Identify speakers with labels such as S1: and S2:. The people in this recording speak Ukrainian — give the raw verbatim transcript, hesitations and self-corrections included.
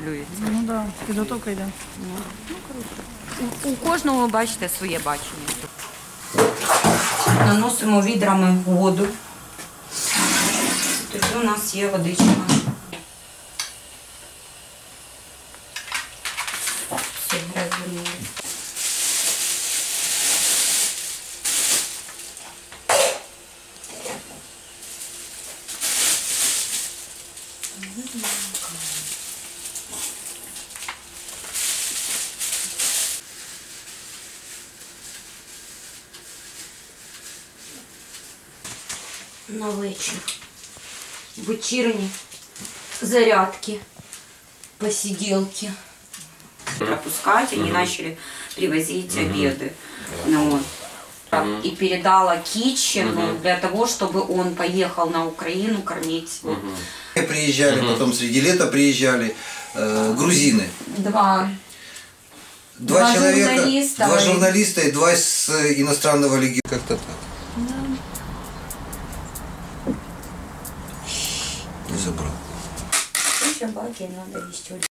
S1: дублюється.
S2: Ну так, да, підготовка йде.
S1: Ну, ну круто. У, у кожного, бачите, своє бачення. Наносимо відрами воду. Тоді у нас є водичка. Все, розвернули. На вечір. Вечірні зарядки, посиделки. Пропускать, они начали привозить обеды. Ну, вот. И передала Китчену для того, чтобы он поехал на Украину кормить. Вот.
S3: Приезжали, потом среди лета приезжали э, грузины.
S1: Два.
S3: Два,
S1: Два
S3: человека,
S1: журналиста.
S3: два журналиста и два с иностранного легиона. Как-то так. Не забрал.
S1: Собаки надо вести.